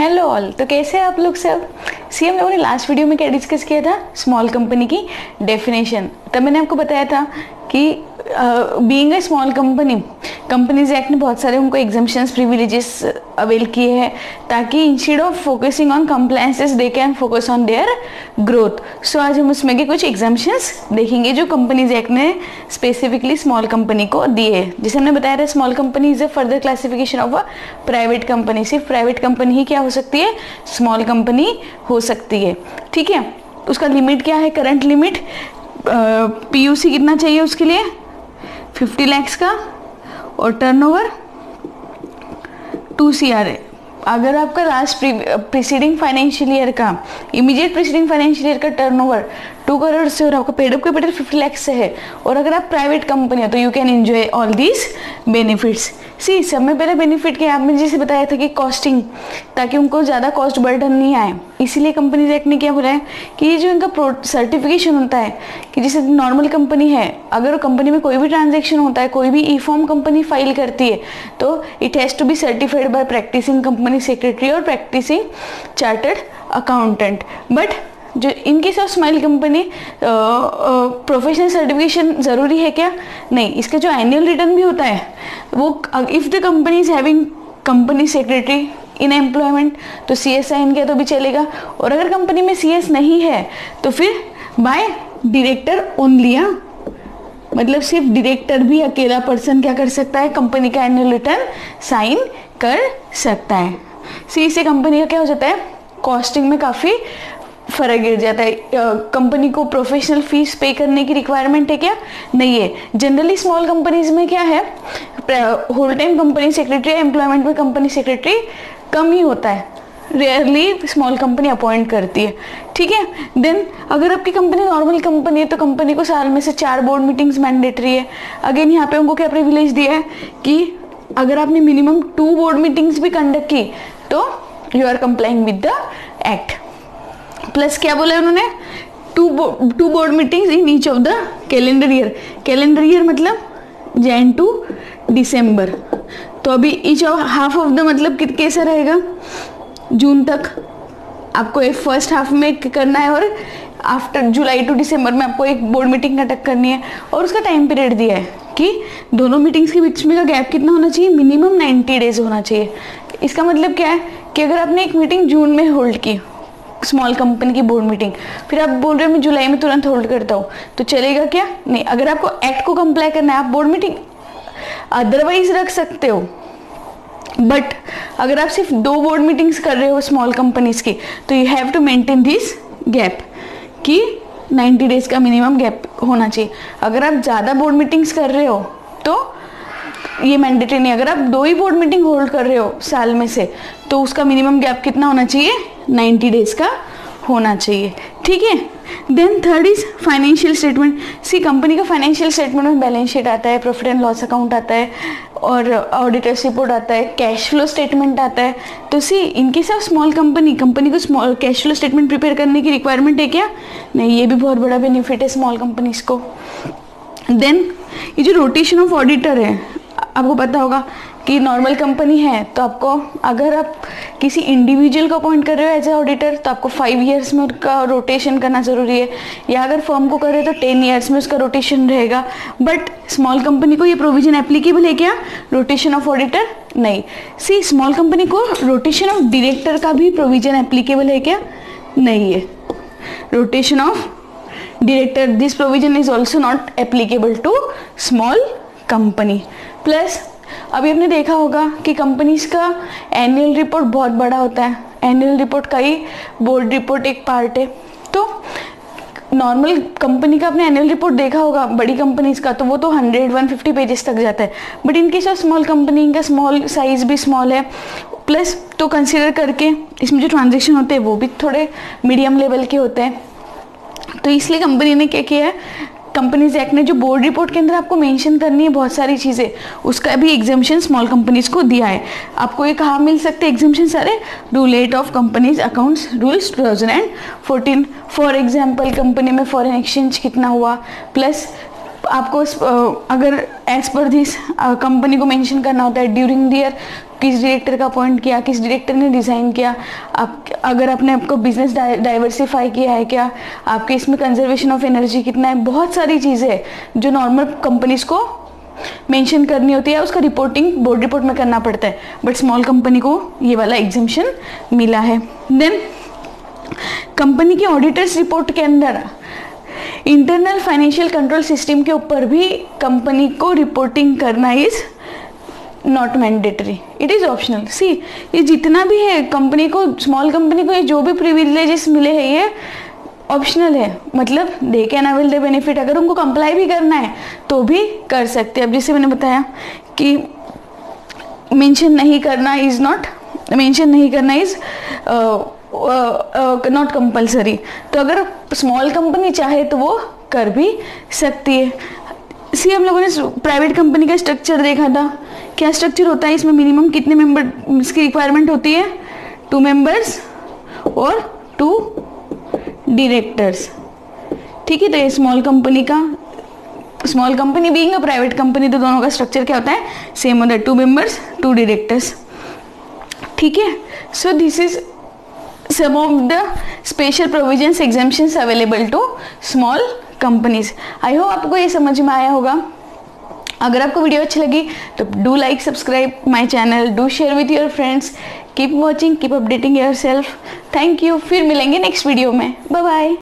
Hello all. तो कैसे हैं आप लोग सब। हम लोगों ने लास्ट वीडियो में क्या डिस्कस किया था, स्मॉल कंपनी की डेफिनेशन। तब मैंने आपको बताया था कि being a small company, companies act ने बहुत सारे उनको एग्जम्पशंस प्रिविलेजेस अवेल किए हैं ताकि instead of focusing on compliances they can focus on their growth. So आज हम उसमें के कुछ एग्जम्पशंस देखेंगे जो कंपनीज एक्ट ने स्पेसिफिकली स्मॉल कंपनी को दिए हैं। जैसे हमने बताया था, small company is a further classification of a private company. सिर्फ प्राइवेट कंपनी ही क्या हो सकती है, स्मॉल कंपनी हो सकती है। ठीक है, उसका लिमिट क्या है, करंट लिमिट पीयूसी कितना चाहिए उसके लिए, 50 lakhs का, और टर्नओवर 2 CR है। अगर आपका लास्ट प्रीसीडिंग फाइनेंशियल ईयर का, इमीडिएट प्रीसीडिंग फाइनेंशियल ईयर का टर्नओवर 2 करोड़ से और आपका पेड अप कैपिटल 50 lakhs से है, और अगर आप प्राइवेट कंपनी हो तो you can enjoy all these benefits. See सब में पहले बेनिफिट क्या, आपने जैसे बताया था कि कॉस्टिंग, ताकि उनको ज़्यादा कॉस्ट बर्डन नहीं आए, इसीलिए कंपनीज एक्ट ने क्या बोला है कि ये जो इनका सर्टिफिकेशन होता है कि जैसे नॉर्मल कंपनी है, अगर कंपनी में कोई भी ट्रांजेक्शन होता है, कोई भी ई फॉर्म कंपनी फाइल करती है, तो it has to be certified by practising company secretary और प्रैक्टिसिंग चार्टर्ड अकाउंटेंट। बट जो in case of small company professional certification ज़रूरी है क्या, नहीं। इसका जो एनुअल रिटर्न भी होता है वो, if the company is having company secretary in employment तो CS साइन किया तो भी चलेगा, और अगर कंपनी में CS नहीं है तो फिर बाय डायरेक्टर ओनली। मतलब सिर्फ डायरेक्टर भी, अकेला पर्सन क्या कर सकता है, कंपनी का एनुअल रिटर्न साइन कर सकता है। इससे कंपनी का क्या हो जाता है, कॉस्टिंग में काफ़ी फर्क गिर जाता है। कंपनी को प्रोफेशनल फीस पे करने की रिक्वायरमेंट है क्या, नहीं है। जनरली स्मॉल कंपनीज में क्या है, whole time company secretary, employment में कंपनी सेक्रेटरी कम ही होता है, रेयरली स्मॉल कंपनी अपॉइंट करती है। ठीक है, देन अगर आपकी कंपनी नॉर्मल कंपनी है तो कंपनी को साल में से 4 बोर्ड मीटिंग्स मैंडेटरी है। अगेन यहाँ पे उनको क्या प्रिविलेज दिया है कि अगर आपने मिनिमम 2 बोर्ड मीटिंग्स भी कंडक्ट की तो you are complying with the act. Plus क्या बोला है उन्होंने, 2 board meetings in each of the calendar year. Calendar year मतलब Jan to December। तो अभी each of half of the मतलब कैसा रहेगा, जून तक आपको एक फर्स्ट हाफ में करना है, और आफ्टर जुलाई टू दिसंबर में आपको एक बोर्ड मीटिंग कंडक्ट करनी है, और उसका टाइम पीरियड दिया है कि दोनों मीटिंग्स के बीच में का गैप कितना होना चाहिए, मिनिमम 90 डेज होना चाहिए। इसका मतलब क्या है कि अगर आपने एक मीटिंग जून में होल्ड की, स्मॉल कंपनी की बोर्ड मीटिंग, फिर आप बोल रहे हो मैं जुलाई में तुरंत होल्ड करता हूँ, तो चलेगा क्या, नहीं। अगर आपको एक्ट को कंप्लाई करना है, आप बोर्ड मीटिंग अदरवाइज रख सकते हो, बट अगर आप सिर्फ 2 बोर्ड मीटिंग्स कर रहे हो स्मॉल कंपनीज की, तो you have to maintain this gap कि 90 डेज का मिनिमम गैप होना चाहिए। अगर आप ज़्यादा बोर्ड मीटिंग्स कर रहे हो तो ये मैंडेटरी नहीं। अगर आप 2 ही बोर्ड मीटिंग होल्ड कर रहे हो साल में से, तो उसका मिनिमम गैप कितना होना चाहिए, 90 डेज का होना चाहिए। ठीक है, then third is financial statement. See company का फाइनेंशियल स्टेटमेंट में बैलेंस शीट आता है, प्रॉफिट एंड लॉस अकाउंट आता है, और ऑडिटर्स रिपोर्ट आता है, कैश फ्लो स्टेटमेंट आता है। तो see in case of small company को small cash flow statement prepare करने की रिक्वायरमेंट है क्या, नहीं। ये भी बहुत बड़ा बेनिफिट है स्मॉल कंपनीज को। देन ये जो रोटेशन ऑफ ऑडिटर है, आपको पता होगा कि नॉर्मल कंपनी है तो आपको, अगर आप किसी इंडिविजुअल को अपॉइंट कर रहे हो एज ए ऑडिटर, तो आपको 5 years में उसका रोटेशन करना ज़रूरी है, या अगर फर्म को कर रहे हो तो 10 years में उसका रोटेशन रहेगा। बट स्मॉल कंपनी को ये प्रोविजन एप्लीकेबल है क्या, रोटेशन ऑफ ऑडिटर, नहीं। सी स्मॉल कंपनी को रोटेशन ऑफ डायरेक्टर का भी प्रोविजन एप्लीकेबल है क्या, नहीं है। Rotation of director, this provision is also not applicable to small company. Plus अभी आपने देखा होगा कि कंपनीज का एनुअल रिपोर्ट बहुत बड़ा होता है। एनुअल रिपोर्ट का ही बोर्ड रिपोर्ट एक पार्ट है। तो नॉर्मल कंपनी का आपने एनुअल रिपोर्ट देखा होगा बड़ी कंपनीज का, तो वो तो 100-150 पेजेस तक जाता है। But in case of small company का स्मॉल साइज भी स्मॉल है, प्लस तो कंसिडर करके इसमें जो ट्रांजेक्शन होते हैं वो भी थोड़े मीडियम लेवल के होते हैं। तो इसलिए कंपनी ने क्या किया है, कंपनीज एक्ट ने जो बोर्ड रिपोर्ट के अंदर आपको मेंशन करनी है बहुत सारी चीज़ें, उसका भी एग्जाम्पशन स्मॉल कंपनीज को दिया है। आपको ये कहाँ मिल सकते हैं एग्जाम्पशन सारे, rule 8 of companies accounts rules 2014। For example company में फॉरेन एक्सचेंज कितना हुआ, प्लस आपको अगर एज पर दिस कंपनी को मेंशन करना होता है ड्यूरिंग द ईयर, किस डायरेक्टर का अपॉइंट किया, किस डायरेक्टर ने डिज़ाइन किया, आप अगर आपने आपको बिजनेस डाइवर्सिफाई किया है क्या, आपके इसमें कंजर्वेशन ऑफ एनर्जी कितना है, बहुत सारी चीज़ें हैं जो नॉर्मल कंपनीज को मेंशन करनी होती है, उसका रिपोर्टिंग बोर्ड रिपोर्ट में करना पड़ता है, बट स्मॉल कंपनी को ये वाला एग्जम्पशन मिला है। देन कंपनी के ऑडिटर्स रिपोर्ट के अंदर इंटरनल फाइनेंशियल कंट्रोल सिस्टम के ऊपर भी कंपनी को रिपोर्टिंग करना is not mandatory, it is optional. See ये जितना भी है कंपनी को, स्मॉल कंपनी को ये जो भी प्रिविलेजेस मिले हैं ये ऑप्शनल है, मतलब they can avail the benefit, अगर उनको कंप्लाई भी करना है तो भी कर सकते हैं। अब जैसे मैंने बताया कि मेंशन नहीं करना इज नॉट कंपल्सरी, तो अगर स्मॉल कंपनी चाहे तो वो कर भी सकती है। सी हम लोगों ने प्राइवेट कंपनी का स्ट्रक्चर देखा था, क्या स्ट्रक्चर होता है इसमें, मिनिमम कितने मेंबर की रिक्वायरमेंट होती है, 2 मेंबर्स और 2 डायरेक्टर्स। ठीक है, तो ये small company being a private company, तो दोनों का स्ट्रक्चर क्या होता है, सेम होता है, 2 मेंबर्स 2 डायरेक्टर्स। ठीक है, so this is some of the special provisions exemptions available to small companies। I hope आपको ये समझ में आया होगा। अगर आपको वीडियो अच्छी लगी तो do like, subscribe my channel, do share with your friends, keep watching, keep updating yourself. Thank you, फिर मिलेंगे नेक्स्ट वीडियो में, बाय बाय।